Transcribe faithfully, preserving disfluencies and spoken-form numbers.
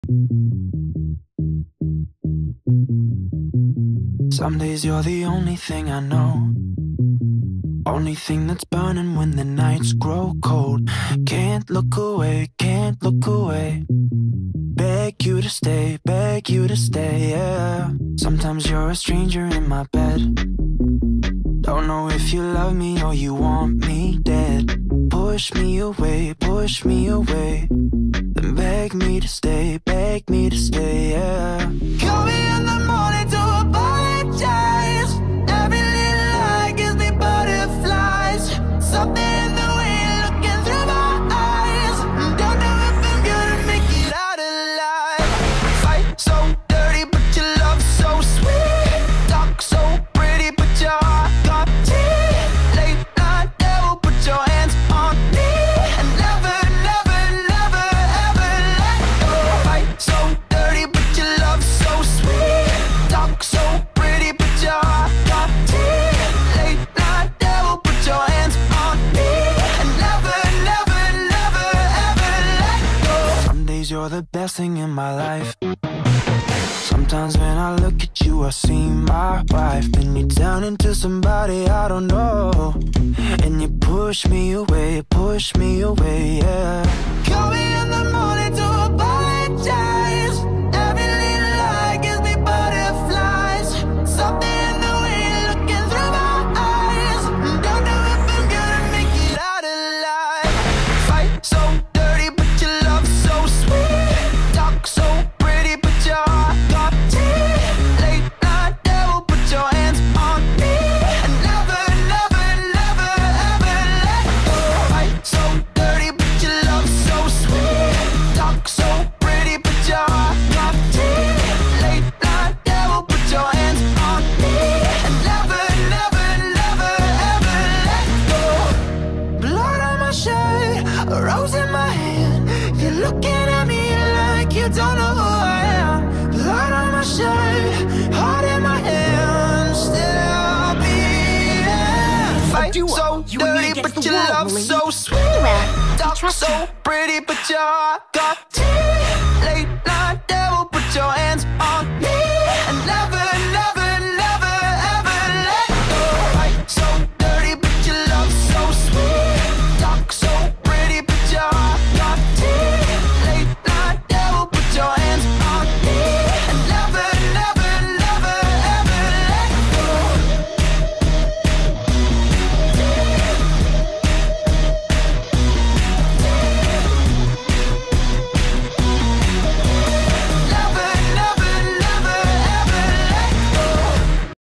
Some days you're the only thing I know, only thing that's burning when the nights grow cold. Can't look away, can't look away. Beg you to stay, beg you to stay, yeah. Sometimes you're a stranger in my bed. Don't know if you love me or you want me dead. Push me away, push me away. Then beg me to stay, beg me to stay, yeah. Call me in the morning to apologize. Every little lie gives me butterflies. Something in the way you're looking through my eyes. Don't know if I'm gonna make it out alive. Fight so dirty, but your love so sweet. Talk so pretty, but your heart got teeth. Late night devil, put your hands on me. And never, never, never, ever let go. Fight so dirty, but your love so sweet. Talk so pretty, but your heart got teeth. Late night devil, put your hands on me. And never, never, never, ever let go. Some days you're the best thing in my life. Sometimes when I look at you, I see my wife. Then you turn into somebody I don't know, and you push me away, push me away, yeah. Call me in the morning to apologize. Every little lie gives me butterflies. Something in the way you're looking through my eyes. Don't know if I'm gonna make it out alive. Fight so dirty, but your love so sweet. Talk so pretty, but your heart got teeth. Late night devil, put your hands on me. And never, never, never, ever let go. Fight so dirty, but your love so sweet. Talk so pretty, but your heart got teeth. Late night devil, put your hands on me. And never, never, never, ever let go. Blood on my shirt, a rose in my hand. You're looking at me like you don't know who I am. Blood on my shirt, heart in my hand. Still beating. Fight duo, so you and me dirty, against but the your world, love Marie. so sweet. Well, I Talk trust so you. pretty, but your heart got teeth.